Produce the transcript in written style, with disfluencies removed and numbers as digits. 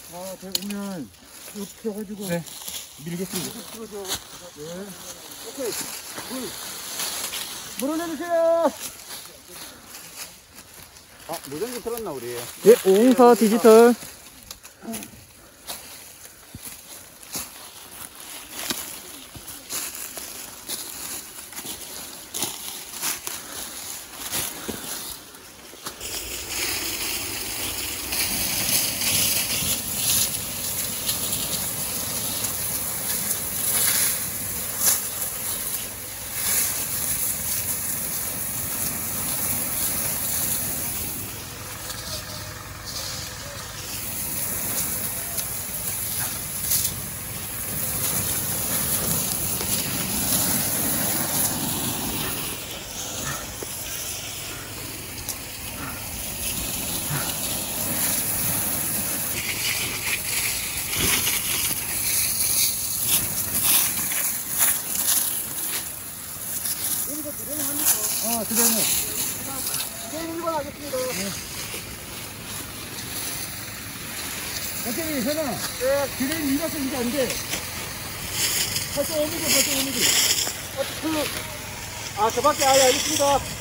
아, 오면 이렇게 펴가지고. 네. 밀겠습니다. 네. 오케이. 물 올려주세요. 아, 무전기 틀었나, 우리? 예, 504 디지털. 아, 그러면. 이제 1번 하겠습니다. 어차피 현아. 네. 그래, 밀어서 이제 안 돼. 벌써 오미지. 아, 저밖에 아예 알겠습니다.